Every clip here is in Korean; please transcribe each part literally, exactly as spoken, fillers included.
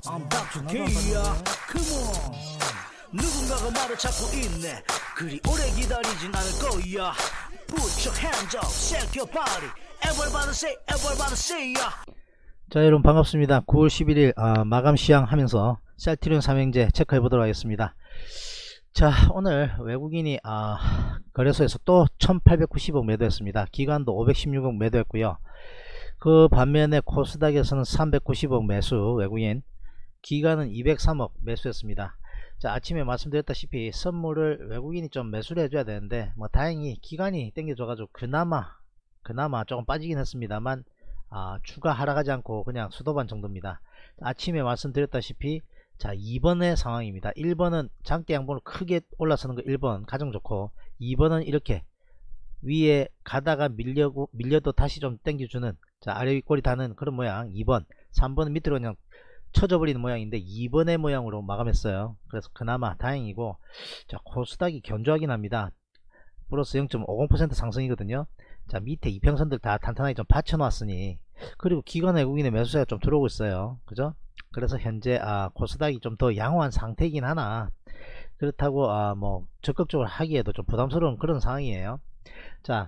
I'm back to K야. Come on. 누군가가 나를 찾고 있네. 그리 오래 기다리진 않을 거야. Put your hands up, shake your body. Everybody say, everybody say ya. 자, 여러분 반갑습니다. 구월 십일일 아, 마감 시향하면서 셀트리온 삼형제 체크해 보도록 하겠습니다. 자, 오늘 외국인이 아, 거래소에서 또 천팔백구십억 매도했습니다. 기관도 오백십육억 매도했고요. 그 반면에 코스닥에서는 삼백구십억 매수, 외국인 기관은 이백삼억 매수했습니다. 자, 아침에 말씀드렸다시피 선물을 외국인이 좀 매수를 해줘야 되는데 뭐 다행히 기관이 땡겨줘가지고 그나마 그나마 조금 빠지긴 했습니다만 아, 추가 하락하지 않고 그냥 수도반 정도입니다. 아침에 말씀드렸다시피 자, 이 번의 상황입니다. 일 번은 장대 양봉을 크게 올라서는 거 일 번 가장 좋고, 이 번은 이렇게 위에 가다가 밀려고 밀려도 다시 좀 땡겨주는, 자, 아래 윗꼬리 다는 그런 모양. 이 번, 삼 번은 밑으로 그냥 쳐져 버리는 모양인데 이 번의 모양으로 마감했어요. 그래서 그나마 다행이고, 자, 코스닥이 견조하긴 합니다. 플러스 영 점 오공 퍼센트 상승이거든요. 자, 밑에 이평선들 다 탄탄하게 좀 받쳐 놨으니, 그리고 기관 외국인의 매수세가 좀 들어오고 있어요. 그죠? 그래서 현재 아, 코스닥이 좀 더 양호한 상태이긴 하나, 그렇다고 아, 뭐 적극적으로 하기에도 좀 부담스러운 그런 상황이에요. 자,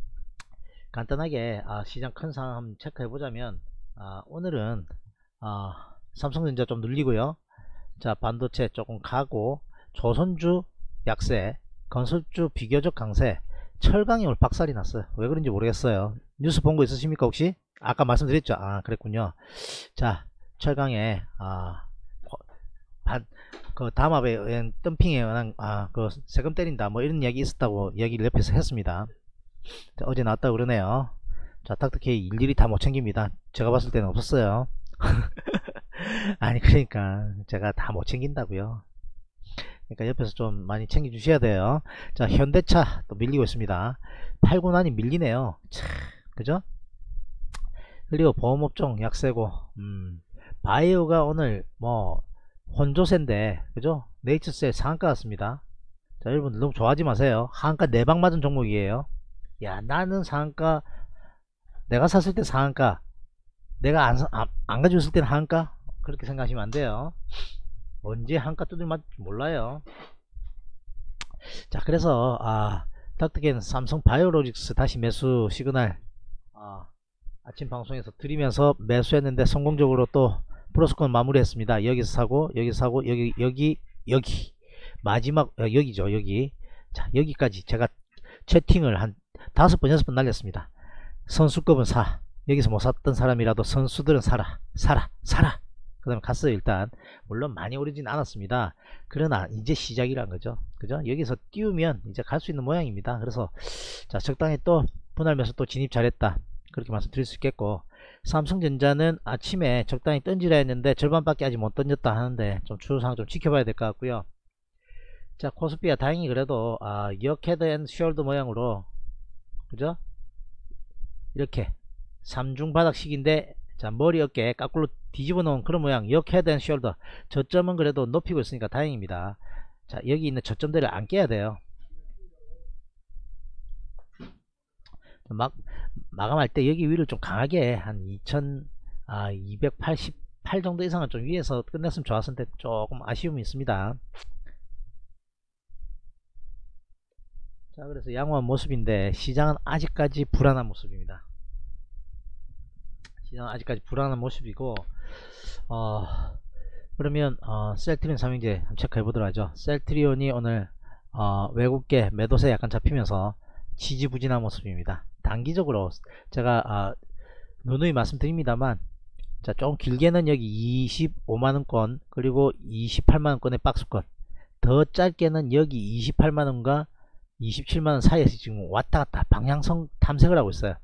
간단하게 아, 시장 큰 상황 한번 체크해 보자면, 아, 오늘은 아, 삼성전자 좀 눌리고요. 자, 반도체 조금 가고, 조선주 약세, 건설주 비교적 강세, 철강이 오늘 박살이 났어요. 왜 그런지 모르겠어요. 뉴스 본 거 있으십니까 혹시? 아까 말씀드렸죠. 아, 그랬군요. 자, 철강에 아, 반, 그 담합에 의한 덤핑에 의한 아, 그 세금 때린다 뭐 이런 이야기 있었다고 이야기를 옆에서 했습니다. 자, 어제 나왔다고 그러네요. 자, 닥터케이 일일이 다 못 챙깁니다. 제가 봤을 때는 없었어요. 아니, 그러니까 제가 다 못 챙긴다고요. 그러니까 옆에서 좀 많이 챙겨 주셔야 돼요. 자, 현대차 또 밀리고 있습니다. 팔고 나니 밀리네요. 참, 그죠? 그리고 보험업종 약세고, 음, 바이오가 오늘 뭐 혼조세인데, 그죠? 네이처셀 상한가 같습니다. 자, 여러분들 너무 좋아하지 마세요. 상한가 네 방 맞은 종목이에요. 야, 나는 상한가, 내가 샀을 때 상한가, 내가 안, 안, 안 가지고 있을 때는 한가? 그렇게 생각하시면 안 돼요. 언제 한가 두들 맞을지 몰라요. 자, 그래서 아, 닥터케는 삼성 바이오로직스 다시 매수 시그널 아, 아침 방송에서 드리면서 매수했는데 성공적으로 또 플러스권 마무리했습니다. 여기서 사고, 여기서 사고, 여기 여기 여기 마지막 어, 여기죠, 여기. 자, 여기까지 제가 채팅을 한 다섯 번 여섯 번 날렸습니다. 선수급은 사, 여기서 못 샀던 사람이라도 선수들은 사라, 사라, 사라. 그 다음에 갔어요. 일단 물론 많이 오르진 않았습니다. 그러나 이제 시작이란 거죠. 그죠? 여기서 띄우면 이제 갈 수 있는 모양입니다. 그래서 자, 적당히 또 분할매수 또 진입 잘했다, 그렇게 말씀드릴 수 있겠고, 삼성전자는 아침에 적당히 던지라 했는데 절반밖에 아직 못 던졌다 하는데 좀 추세상황 좀 지켜봐야 될 것 같고요. 자, 코스피가 다행히 그래도 아, 역 헤드 앤 숄더 모양으로, 그죠? 이렇게 삼중 바닥식인데, 자, 머리 어깨 까꿀로 뒤집어 놓은 그런 모양, 역 헤드 앤 숄더. 저점은 그래도 높이고 있으니까 다행입니다. 자, 여기 있는 저점들을 안 깨야 돼요. 막 마감할 때 여기 위를 좀 강하게 한 이천이백팔십팔 정도 이상은 좀 위에서 끝냈으면 좋았는데 조금 아쉬움이 있습니다. 자, 그래서 양호한 모습인데 시장은 아직까지 불안한 모습입니다. 시장은 아직까지 불안한 모습이고, 어, 그러면 어, 셀트리온 삼형제 한번 체크해 보도록 하죠. 셀트리온이 오늘 어, 외국계 매도세 약간 잡히면서 지지부진한 모습입니다. 단기적으로 제가 아, 누누이 말씀드립니다만, 자, 좀 길게는 여기 이십오만원권 그리고 이십팔만원권의 박스권, 더 짧게는 여기 이십팔만원과 이십칠만원 사이에서 지금 왔다갔다 방향성 탐색을 하고 있어요.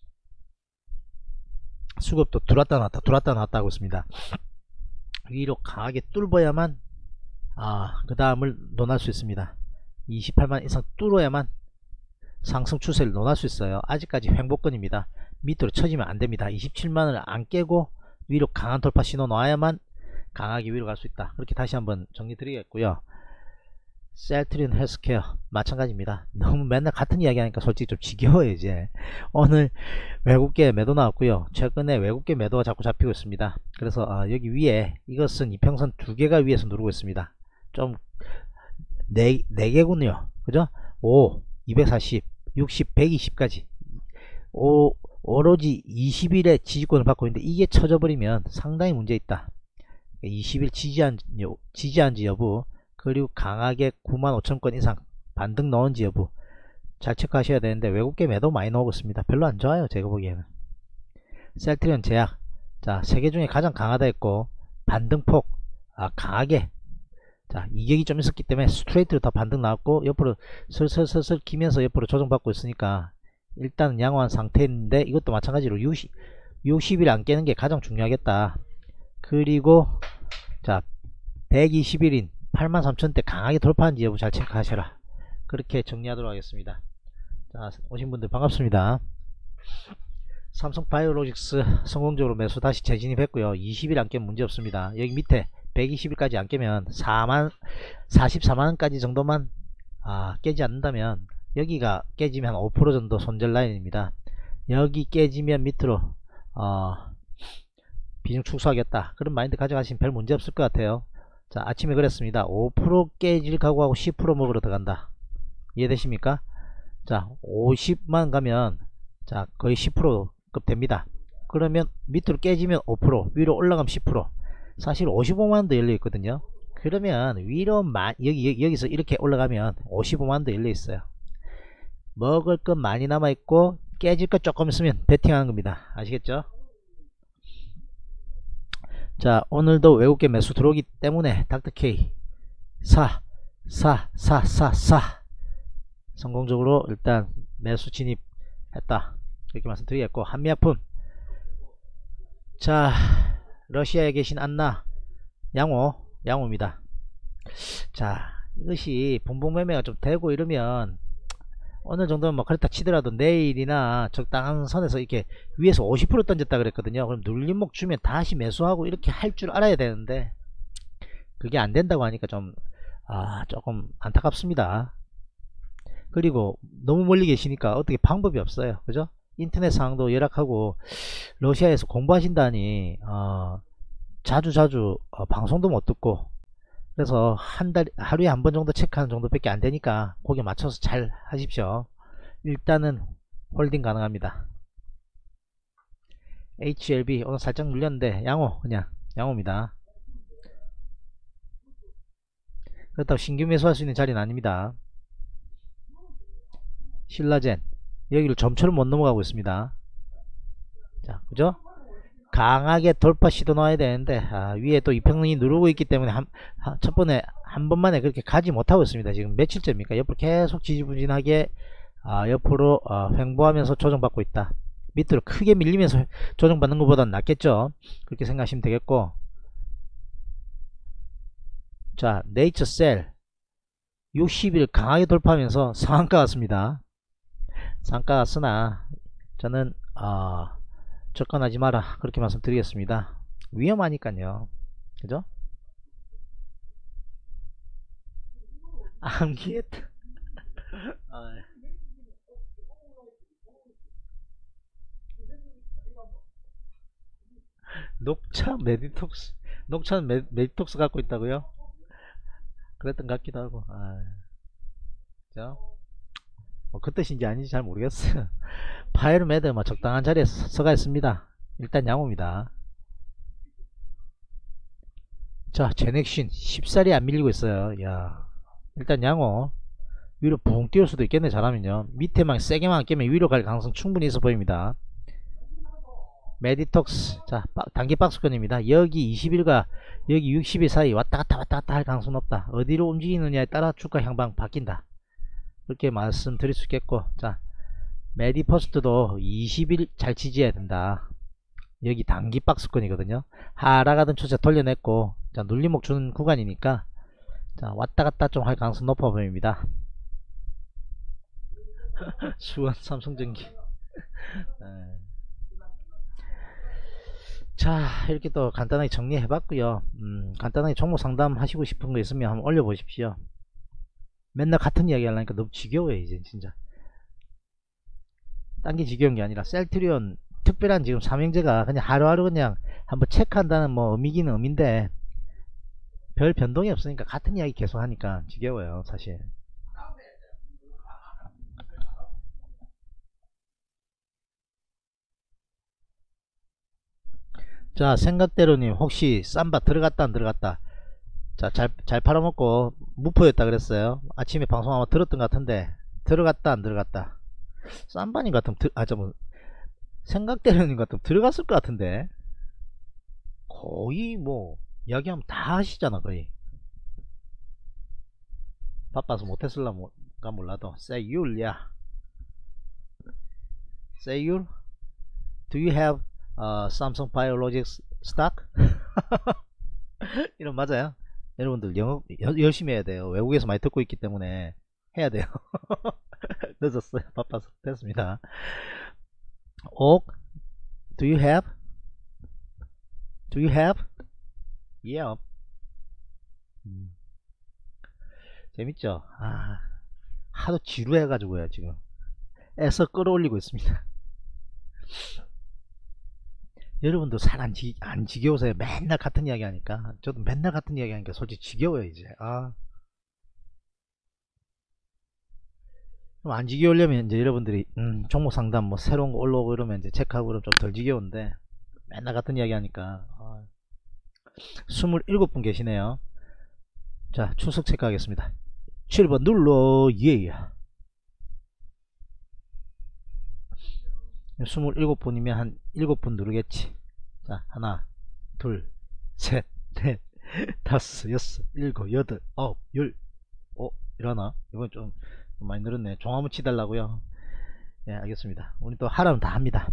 수급도 들어왔다 나왔다 들어왔다 나왔다 하고 있습니다. 위로 강하게 뚫어야만 아, 그 다음을 논할 수 있습니다. 이십팔만 이상 뚫어야만 상승 추세를 논할 수 있어요. 아직까지 횡보권입니다. 밑으로 쳐지면 안됩니다. 이십칠만원을 안 깨고 위로 강한 돌파 신호 놔야만 강하게 위로 갈 수 있다. 그렇게 다시 한번 정리 드리겠고요. 셀트리온 헬스케어 마찬가지입니다. 너무 맨날 같은 이야기 하니까 솔직히 좀 지겨워요. 이제 오늘 외국계 매도 나왔고요. 최근에 외국계 매도가 자꾸 잡히고 있습니다. 그래서 어, 여기 위에 이것은 이평선 두 개가 위에서 누르고 있습니다. 좀 네, 네 개군요. 그죠? 오, 이백사십, 육십, 백이십까지 오, 오로지 이십 일에 지지권을 받고 있는데 이게 쳐져버리면 상당히 문제있다. 이십 일 지지한, 지지한지 여부, 그리고 강하게 구만 오천 건 이상 반등 넣은지 여부 잘 체크하셔야 되는데 외국계 매도 많이 나오고 있습니다. 별로 안 좋아요. 제가 보기에는. 셀트리온 제약, 자, 세 개 중에 가장 강하다 했고 반등폭 아, 강하게, 자, 이격이 좀 있었기 때문에 스트레이트로 다 반등 나왔고 옆으로 슬슬슬슬 기면서 옆으로 조정받고 있으니까 일단은 양호한 상태인데 이것도 마찬가지로 육십, 육십 일 안 깨는 게 가장 중요하겠다. 그리고 자, 백이십 일인 팔만 삼천 대 강하게 돌파한지 여부 잘 체크하셔라. 그렇게 정리하도록 하겠습니다. 자, 오신 분들 반갑습니다. 삼성바이오로직스 성공적으로 매수 다시 재진입했고요. 이십 일 안 깨면 문제없습니다. 여기 밑에 백이십 일까지 안 깨면 사만, 사십사만원까지 정도만 아, 깨지 않는다면 여기가 깨지면 한 오 퍼센트 정도 손절 라인입니다. 여기 깨지면 밑으로 어, 비중 축소하겠다. 그런 마인드 가져가시면 별 문제 없을 것 같아요. 자, 아침에 그랬습니다. 오 퍼센트 깨질 각오하고 십 퍼센트 먹으러 들어간다. 이해되십니까? 자, 오십만 가면 자, 거의 십 퍼센트급 됩니다. 그러면 밑으로 깨지면 오 퍼센트, 위로 올라가면 십 퍼센트. 사실 오십오만원도 열려 있거든요. 그러면 위로 마, 여기, 여기 여기서 이렇게 올라가면 오십오만원도 열려 있어요. 먹을 것 많이 남아 있고 깨질 것 조금 있으면 베팅하는 겁니다. 아시겠죠? 자, 오늘도 외국계 매수 들어오기 때문에 닥터케이 사, 사, 사, 사, 사 성공적으로 일단 매수 진입했다. 이렇게 말씀드리겠고, 한미약품, 자, 러시아에 계신 안나 양호, 양호입니다. 자, 이것이 분봉매매가 좀 되고 이러면 어느 정도는 뭐 그렇다 치더라도 내일이나 적당한 선에서 이렇게 위에서 오십 퍼센트 던졌다 그랬거든요. 그럼 눌림목 주면 다시 매수하고 이렇게 할 줄 알아야 되는데 그게 안 된다고 하니까 좀 아, 조금 안타깝습니다. 그리고 너무 멀리 계시니까 어떻게 방법이 없어요. 그죠? 인터넷 상황도 열악하고 러시아에서 공부하신다니 어, 자주 자주 어, 방송도 못 듣고, 그래서 한 달 하루에 한 번 정도 체크하는 정도밖에 안 되니까 거기에 맞춰서 잘 하십시오. 일단은 홀딩 가능합니다. 에이치엘비 오늘 살짝 눌렸는데 양호, 그냥 양호입니다. 그렇다고 신규 매수할 수 있는 자리는 아닙니다. 신라젠 여기를 점처럼 못 넘어가고 있습니다. 자, 그죠? 강하게 돌파 시도 넣어야 되는데 아, 위에 또 이평선이 누르고 있기 때문에 한, 한, 첫 번에 한 번만에 그렇게 가지 못하고 있습니다. 지금 며칠째입니까? 옆으로 계속 지지부진하게 아, 옆으로 어, 횡보하면서 조정받고 있다. 밑으로 크게 밀리면서 조정받는 것보다는 낫겠죠. 그렇게 생각하시면 되겠고, 자, 네이처셀 육십 일 강하게 돌파하면서 상한가 왔습니다. 상한가 왔으나 저는 어, 접근하지 마라 그렇게 말씀드리겠습니다. 위험하니까요. 그죠? 암기했다. 아, 녹차 메디톡스, 녹차는 메, 메디톡스 갖고 있다고요? 그랬던 것 같기도 하고. 아, 그죠? 뭐 그 뜻인지 아닌지 잘 모르겠어요. 파이로메드 뭐 적당한 자리에 서가 있습니다. 일단 양호입니다. 자, 제넥신 쉽사리 안 밀리고 있어요. 야, 일단 양호. 위로 붕 띄울 수도 있겠네, 잘하면요. 밑에만 세게만 깨면 위로 갈 가능성 충분히 있어 보입니다. 메디톡스, 자, 단기 박스권입니다. 여기 이십 일과 여기 육십 일 사이 왔다갔다 왔다갔다 할 가능성 높다. 어디로 움직이느냐에 따라 주가 향방 바뀐다. 그렇게 말씀드릴 수 있겠고, 자, 메디퍼스트도 이십 일 잘 지지해야 된다. 여기 단기 박스권이거든요. 하락하던 추세 돌려냈고, 자, 눌림목 주는 구간이니까 자, 왔다갔다 좀 할 가능성 높아 보입니다. 수원 삼성전기. 자, 이렇게 또 간단하게 정리해 봤고요. 음, 간단하게 종목 상담 하시고 싶은 거 있으면 한번 올려 보십시오. 맨날 같은 이야기 하려니까 너무 지겨워요 이제 진짜. 딴 게 지겨운 게 아니라 셀트리온 특별한 지금 삼형제가 그냥 하루하루 그냥 한번 체크한다는 뭐 의미기는 의미인데 별 변동이 없으니까 같은 이야기 계속 하니까 지겨워요 사실. 자, 생각대로님 혹시 쌈바 들어갔다 안 들어갔다? 자, 잘, 잘 팔아먹고 무포였다 그랬어요. 아침에 방송 아마 들었던 것 같은데 들어갔다 안 들어갔다? 쌈바님 같으면 들, 아, 좀 생각대로님 같으면 들어갔을 것 같은데 거의 뭐 이야기하면 다 하시잖아 거의. 바빠서 못했을라가 몰라도 세율야. 세율? Do you have uh, Samsung Biologics stock? 이런 맞아요? 여러분들 영어 여, 열심히 해야 돼요. 외국에서 많이 듣고 있기 때문에 해야 돼요. 늦었어요. 바빠서 됐습니다. 옥 Do you have? Do you have? Yeah. 음, 재밌죠? 아, 하도 지루해가지고요 지금 애써 끌어올리고 있습니다. 여러분도 살 안 안 지겨우세요? 맨날 같은 이야기 하니까. 저도 맨날 같은 이야기 하니까 솔직히 지겨워요 이제. 아, 좀 안 지겨우려면 이제 여러분들이 음, 종목 상담 뭐 새로운 거 올라오고 이러면 이제 체크하고 그러면 좀 덜 지겨운데 맨날 같은 이야기 하니까. 아, 이십칠 분 계시네요. 자, 출석 체크하겠습니다. 칠 번 눌러. 예. 이십칠 분이면 한 일곱 분 누르겠지. 자, 하나, 둘, 셋, 넷, 다섯, 여섯, 일곱, 여덟, 아홉, 열. 어, 일어나? 이번 좀 많이 늘었네. 종 한번 치달라고요. 예, 알겠습니다. 우리 또 하라면 다 합니다.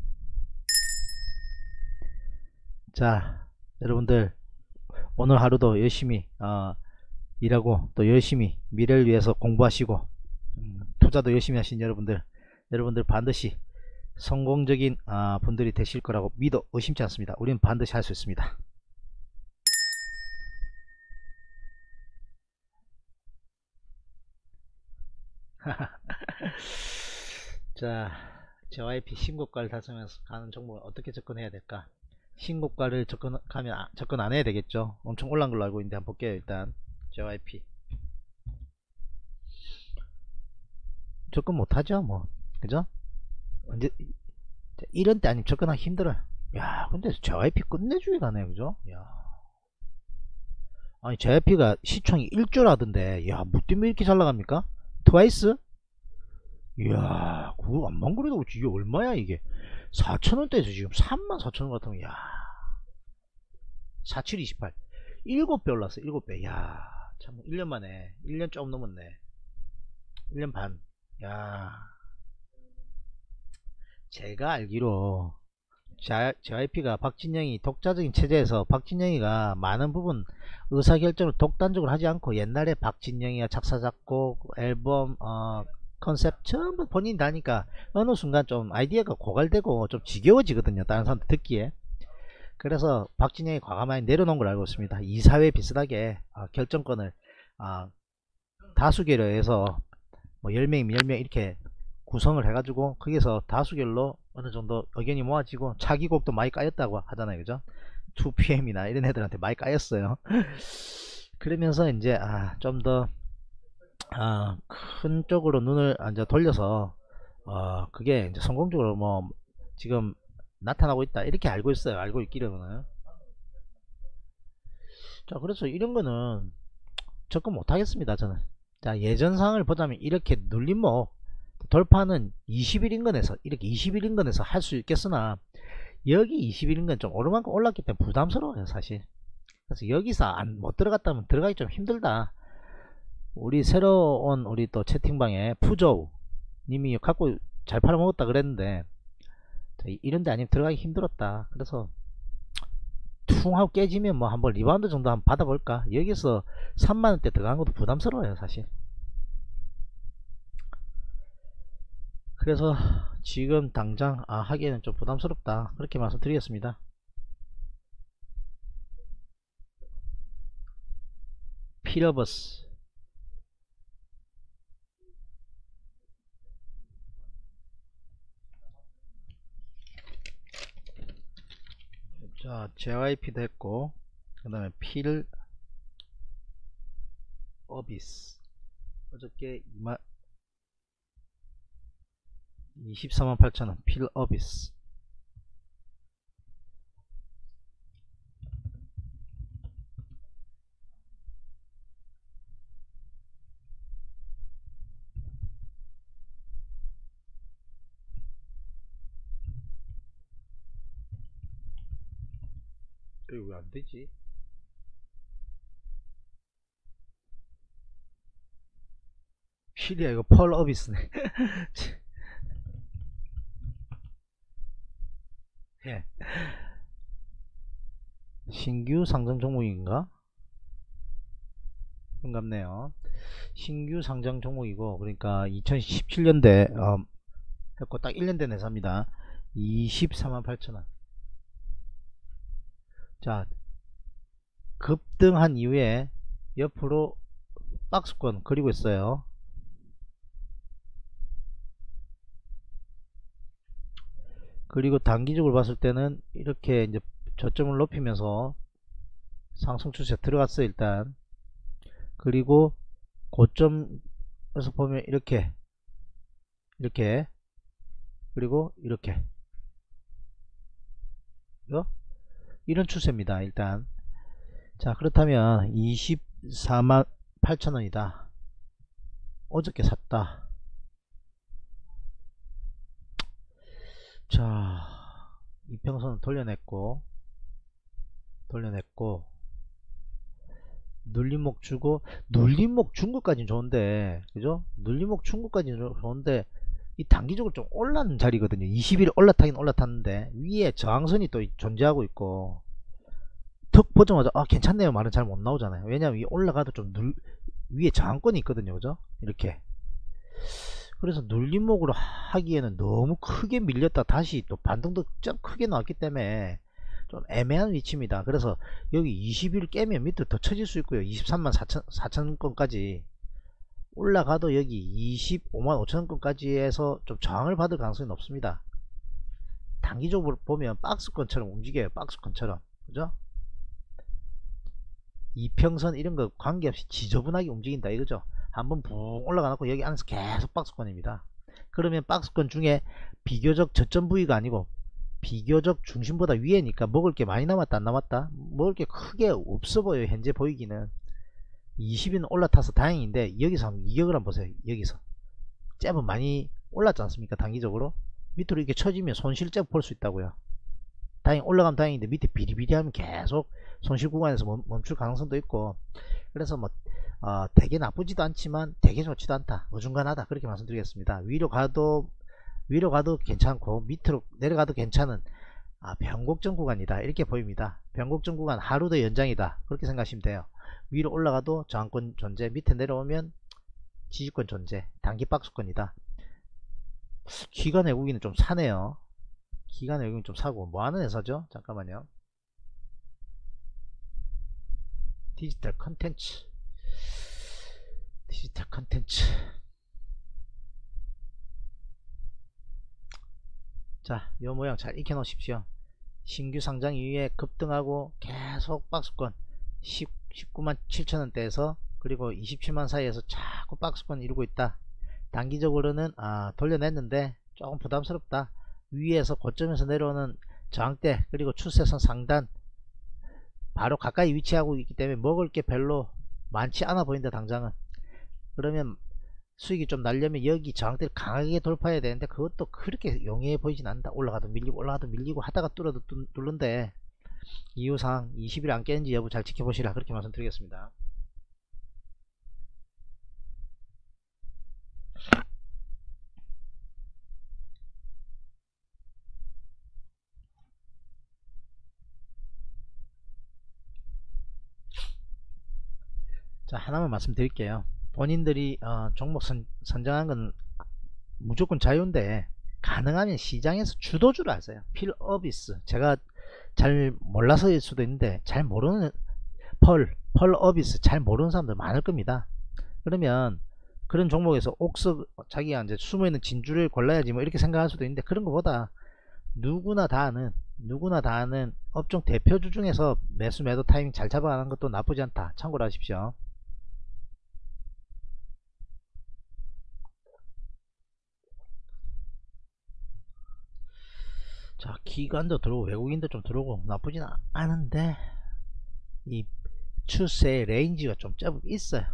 자, 여러분들 오늘 하루도 열심히 어, 일하고 또 열심히 미래를 위해서 공부하시고 음, 투자도 열심히 하신 여러분들 여러분들 반드시 성공적인 아, 분들이 되실 거라고 믿어 의심치 않습니다. 우리는 반드시 할 수 있습니다. 자, 제이와이피 신고가를 달성해서 가는 종목을 어떻게 접근해야 될까? 신고가를 접근하면 아, 접근 안 해야 되겠죠. 엄청 올라간 걸로 알고 있는데 한번 볼게요. 일단 제이와이피 접근 못하죠 뭐, 그죠? 언제 이런 때 아니면 접근하기 힘들어요. 야, 근데 제이와이피 끝내주게 가네, 그죠? 야, 아니 제이와이피가 시총이 일조라던데 야, 뭐 때문에 이렇게 잘 나갑니까? 트와이스? 이야, 그거 안만 그래도 이게 얼마야 이게? 사천원대에서 지금 삼만 사천원 같으면 야, 사칠 이십팔 일곱 배 올랐어. 일곱 배. 야, 참 일 년 만에 일 년 조금 넘었네. 일 년 반. 야, 제가 알기로 제이와이피가 박진영이 독자적인 체제에서 박진영이가 많은 부분 의사결정을 독단적으로 하지 않고 옛날에 박진영이가 작사 작곡 앨범 어, 컨셉 전부 본인이 다니까 어느 순간 좀 아이디어가 고갈되고 좀 지겨워지거든요, 다른 사람들 듣기에. 그래서 박진영이 과감하게 내려놓은 걸 알고 있습니다. 이사회 비슷하게 어, 결정권을 어, 다수결로 해서 뭐 열 명이면 열 명 이렇게 구성을 해가지고 거기서 다수결로 어느정도 의견이 모아지고 차기곡도 많이 까였다고 하잖아요, 그죠? 투피엠이나 이런 애들한테 많이 까였어요. 그러면서 이제 아, 좀 더 아, 큰 쪽으로 눈을 이제 돌려서 어, 그게 이제 성공적으로 뭐 지금 나타나고 있다 이렇게 알고 있어요. 알고 있기로는. 자, 그래서 이런 거는 접근 못 하겠습니다, 저는. 자, 예전 상황을 보자면 이렇게 눌림목 돌파는 이십 일 인근에서 이렇게 이십 일 인근에서 할 수 있겠으나 여기 이십 일 인근 좀 오르만큼 올랐기 때문에 부담스러워요 사실. 그래서 여기서 안, 못 들어갔다면 들어가기 좀 힘들다. 우리 새로 온 우리 또 채팅방에 푸조우 님이 갖고 잘 팔아먹었다 그랬는데 이런데 아니면 들어가기 힘들었다. 그래서 퉁 하고 깨지면 뭐 한번 리바운드 정도 한번 받아볼까. 여기서 삼만원대 들어간 것도 부담스러워요 사실. 그래서 지금 당장 아, 하기에는 좀 부담스럽다 그렇게 말씀드리겠습니다. 피러버스 제이와이피도 했고, 그 다음에 필 어비스 어저께 이십사만 팔천원 필 어비스. 이거 왜 안되지? 필이야 이거 펄 어비스네. 예. 신규 상장 종목인가? 반갑네요. 신규 상장 종목이고, 그러니까 이천십칠 년대 어, 했고 딱 일 년 된 회사입니다. 이십사만 팔천원. 자, 급등한 이후에 옆으로 박스권 그리고 있어요. 그리고 단기적으로 봤을 때는 이렇게 이제 저점을 높이면서 상승 추세 들어갔어요 일단. 그리고 고점에서 보면 이렇게 이렇게 그리고 이렇게 이거? 이런 추세입니다 일단. 자, 그렇다면 이십사만 팔천원이다 어저께 샀다. 자, 이평선을 돌려냈고 돌려냈고 눌림목 주고, 눌림목 준 것까지는 좋은데, 그죠? 눌림목 준 것까지는 좋은데 이 단기적으로 좀 올라는 자리거든요. 이십 일 올라타긴 올라탔는데 위에 저항선이 또 존재하고 있고, 턱 보자마자 아 괜찮네요 말은 잘 못 나오잖아요. 왜냐면 위 올라가도 좀 눌, 위에 저항권이 있거든요, 그죠? 이렇게. 그래서 눌림목으로 하기에는 너무 크게 밀렸다 다시 또 반등도 좀 크게 나왔기 때문에 좀 애매한 위치입니다. 그래서 여기 이십 일 깨면 밑으로 더 쳐질 수 있고요. 이십삼만 사천 건까지 올라가도 여기 이십오만 오천 건까지 해서 좀 저항을 받을 가능성이 높습니다. 단기적으로 보면 박스권처럼 움직여요. 박스권처럼, 그죠? 이평선 이런 거 관계없이 지저분하게 움직인다 이거죠. 한번 붕 올라가놓고 여기 안에서 계속 박스권입니다. 그러면 박스권 중에 비교적 저점 부위가 아니고 비교적 중심보다 위에니까 먹을 게 많이 남았다 안 남았다? 먹을 게 크게 없어 보여요. 현재 보이기는. 이십 일 올라타서 다행인데 여기서 한번 이격을 한번 보세요. 여기서 잽은 많이 올랐지 않습니까? 단기적으로 밑으로 이렇게 쳐지면 손실 잽 볼 수 있다고요. 다행히 올라가면 다행인데 밑에 비리비리하면 계속 손실 구간에서 멈출 가능성도 있고, 그래서 뭐 어, 되게 나쁘지도 않지만 되게 좋지도 않다, 어중간하다, 그렇게 말씀드리겠습니다. 위로 가도 위로 가도 괜찮고 밑으로 내려가도 괜찮은 아, 변곡점 구간이다 이렇게 보입니다. 변곡점 구간 하루도 연장이다 그렇게 생각하시면 돼요. 위로 올라가도 저항권 존재, 밑에 내려오면 지지권 존재, 단기 박스권이다. 기관 외국인은 좀 사네요. 기관 외국인 좀 사고. 뭐하는 회사죠? 잠깐만요. 디지털 컨텐츠 디지털 컨텐츠 자, 이 모양 잘 익혀 놓으십시오. 신규 상장 이후에 급등하고 계속 박스권 십구만 칠천원대에서 그리고 이십칠만 사이에서 자꾸 박스권 이루고 있다. 단기적으로는 아, 돌려냈는데 조금 부담스럽다. 위에서 고점에서 내려오는 저항대 그리고 추세선 상단 바로 가까이 위치하고 있기 때문에 먹을 게 별로 많지 않아 보인다 당장은. 그러면 수익이 좀 날려면 여기 저항대를 강하게 돌파해야 되는데 그것도 그렇게 용이해 보이진 않는다. 올라가도 밀리고 올라가도 밀리고 하다가 뚫어도 뚫는데 이유상 이십 일 안 깨는지 여부 잘 지켜보시라 그렇게 말씀드리겠습니다. 자, 하나만 말씀드릴게요. 본인들이 어, 종목 선, 선정한 건 무조건 자유인데 가능하면 시장에서 주도주를 하세요. 필 어비스, 제가 잘 몰라서일 수도 있는데 잘 모르는 펄, 펄 어비스 잘 모르는 사람들 많을 겁니다. 그러면 그런 종목에서 옥석 자기가 이제 숨어있는 진주를 골라야지 뭐 이렇게 생각할 수도 있는데 그런 것보다 누구나 다 아는 누구나 다 아는 업종 대표주 중에서 매수 매도 타이밍 잘 잡아가는 것도 나쁘지 않다. 참고로 하십시오. 자, 기관도 들어오고 외국인도 좀 들어오고 나쁘진 않은데 이 추세 레인지가 좀 제법 있어요.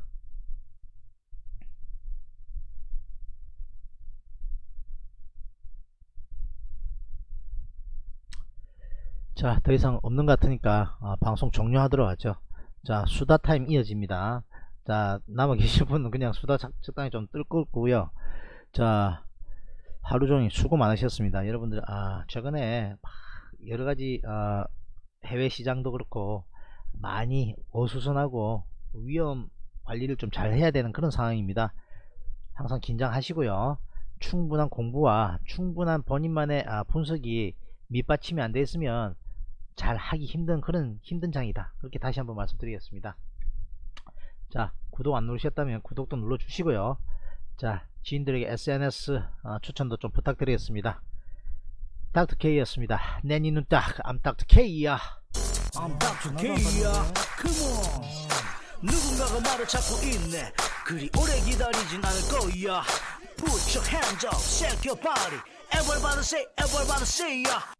자, 더 이상 없는 것 같으니까 아, 방송 종료하도록 하죠. 자, 수다 타임 이어집니다. 자, 남아 계신 분은 그냥 수다 적당히 좀 뜰 거고요. 자, 하루 종일 수고 많으셨습니다. 여러분들 아 최근에 여러가지 아, 해외 시장도 그렇고 많이 어수선하고 위험 관리를 좀 잘 해야 되는 그런 상황입니다. 항상 긴장하시고요. 충분한 공부와 충분한 본인만의 아, 분석이 밑받침이 안 돼 있으면 잘 하기 힘든 그런 힘든 장이다. 그렇게 다시 한번 말씀드리겠습니다. 자, 구독 안 누르셨다면 구독도 눌러 주시고요. 자, 지인들에게 에스엔에스 어, 추천도 좀 부탁드리겠습니다. 닥터 K였습니다. 내 니는 딱, I'm 닥터 K야. I'm 닥터 K야. Come on. 누군가가 나를 찾고 있네. 그리 오래 기다리진 않을 거야. Put your hands up, shake your body. Everybody say, everybody say, yeah.